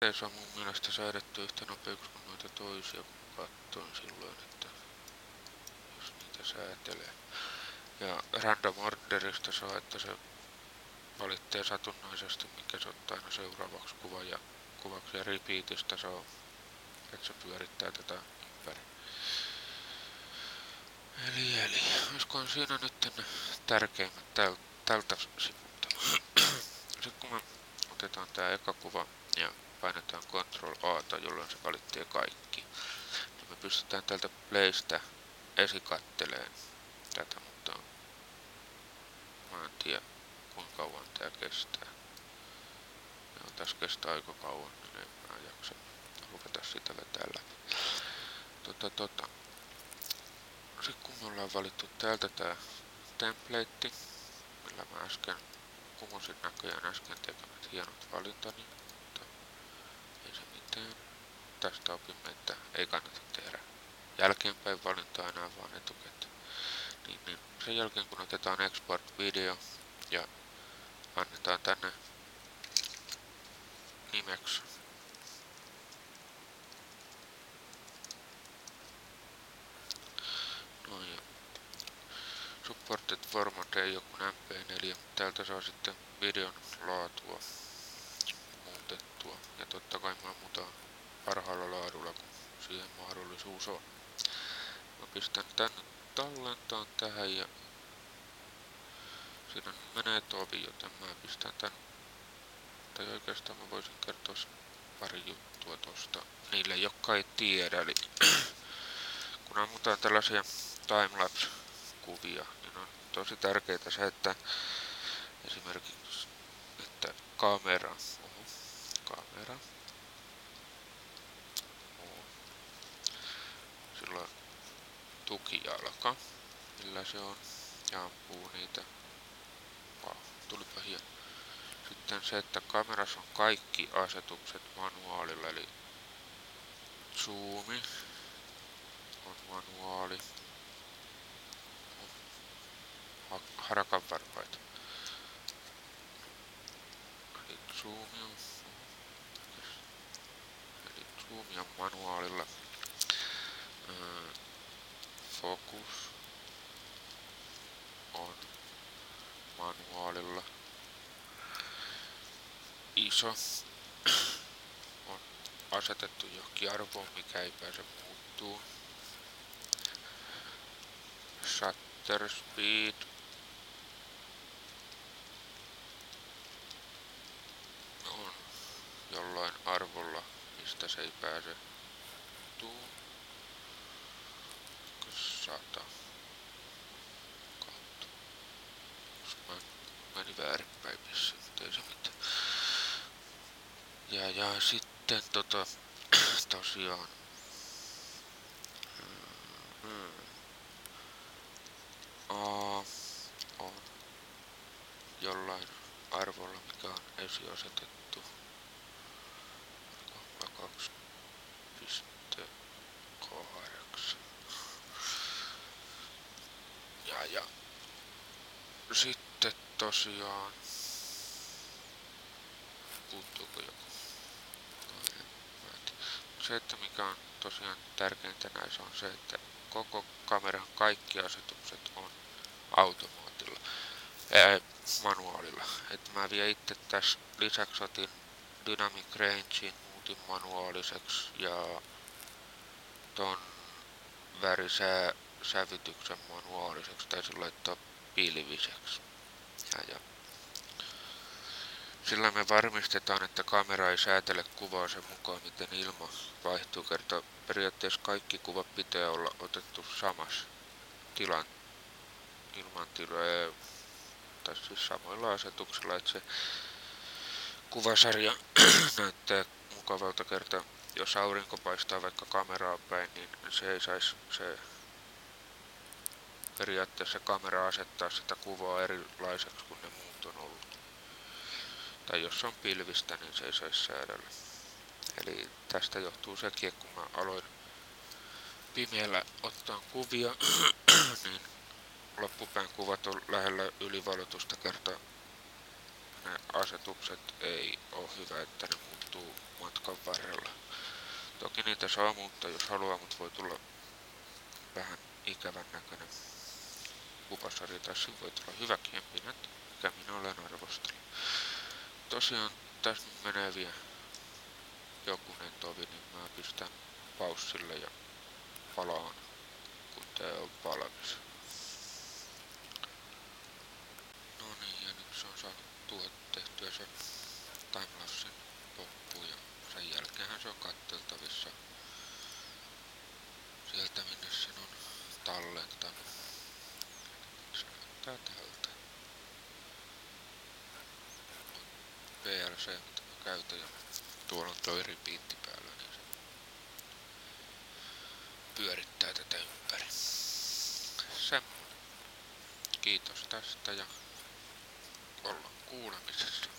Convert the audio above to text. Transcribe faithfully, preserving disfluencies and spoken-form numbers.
ei saa mun mielestä säädetty yhtä nopeaksi kuin noita toisia, kun katsoin silloin, että jos niitä säätelee. Ja random orderista saa, että se valitsee satunnaisesti, mikä se ottaa aina seuraavaksi kuva ja kuvaksi, ja repeatista saa, että se pyörittää tätä ympäri. Eli, eli, olisikohan siinä nyt ne tärkeimmät täl, tältä sivulta. Sitten kun me otetaan tää eka kuva ja painetaan control A, jolloin se valitsee kaikki, niin me pystytään tältä playstä esikatteleen tätä, mutta mä en tiedä kuinka kauan tää kestää. Ja tässä kestää aika kauan, niin en mä jaksa ruveta sitä vetää läpi. Tota, tota. Sitten kun me ollaan valittu täältä tää template, millä mä äsken kumosin näköjään äsken tekemät hienot valintani, mutta ei se mitään. Tästä opimme, että ei kannata tehdä jälkeenpäin valintaa enää, vaan etukäteen. Niin, niin sen jälkeen kun otetaan export video ja annetaan tänne nimeksi no ja supported format ei joku M P neljä, mutta täältä saa sitten videon laatua muutettua. Ja totta kai mä muutan parhaalla laadulla, kun siihen mahdollisuus on. Mä pistän tänne tallentaan tähän ja siinä menee tovi, joten mä pistän tän. Tai oikeastaan mä voisin kertoa pari juttua tosta niille, jotka ei tiedä. Eli kun ammutaan tällaisia timelapse-kuvia, niin on tosi tärkeää se, että esimerkiksi, että kamera, oho, kamera, oho, sillä on tukijalka, millä se on, ja ampuu niitä. Wow, tulipa hieno. Sitten se, että kamerassa on kaikki asetukset manuaalilla, eli zoomi on manuaali, harakan varpaita. Eli zoomi on, eli zoomi on manuaalilla. Öö, Focus on manuaalilla. Iso on asetettu johonkin arvoon, mikä ei pääse muuttuu. Shutter speed on jollain arvolla, mistä se ei pääse muuttuu. Sata kautta. Mä meni väärinpäin missä, mutta ei se mitään. Ja, ja sitten tota tosiaan hmm, A on jollain arvolla, mikä on esiasetettu. kaksi pilkku kahdeksan. Ja, ja sitten tosiaan puuttuuko joku? Se, että mikä on tosiaan tärkeintä näissä on se, että koko kameran kaikki asetukset on automaatilla, ää, manuaalilla. Et mä vielä itse tässä lisäksi otin Dynamic Rangein, muutin manuaaliseksi ja ton värisää sävytyksen manuaaliseksi, taisin laittaa pilviseksi. Ja, ja. Sillä me varmistetaan, että kamera ei säätele kuvaa sen mukaan, miten ilma vaihtuu. Kerta periaatteessa kaikki kuvat pitää olla otettu samassa tilan ilmantiloja, tai siis samoilla asetuksilla, että se kuvasarja näyttää mukavalta. Kerta jos aurinko paistaa vaikka kameraa päin, niin se ei saisi se periaatteessa kamera asettaa sitä kuvaa erilaiseksi kuin ne muut on ollut. Tai jos on pilvistä, niin se ei saisi säädellä. Eli tästä johtuu sekin, että kun mä aloin pimeällä ottaa kuvia, niin loppupään kuvat on lähellä ylivalotusta, kertaa ne asetukset ei ole hyvä, että ne muuttuu matkan varrella. Toki niitä saa muuttaa jos haluaa, mutta voi tulla vähän ikävän näköinen kuvasarja, tai siinä voi tulla hyväkin, en minä, mikä minä olen arvostellut. Tosiaan tässä nyt menee vielä jokunen tovi, niin mä pistän paussille ja palaan, kun tää on valmis. No niin, ja nyt se on saanut tuot tehtyä sen timelapsen loppuun, ja sen jälkeenhän se on katteltavissa sieltä, minne sen on tallentanut. Se näyttää tältä. P L C, mitä mä käytän, ja tuolla on toi repeatti päällä, niin se pyörittää tätä ympäri. Semmoinen. Kiitos tästä ja ollaan kuulemisessa.